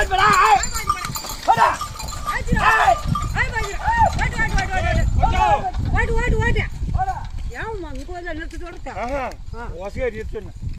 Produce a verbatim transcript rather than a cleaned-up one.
போடா போடா ஏய் ஏய் பாஜி what what what what what what what ஏன் மங்கோல நிறுத்தி தொடர்த்த ஆஹா வாசியா நிறுத்துன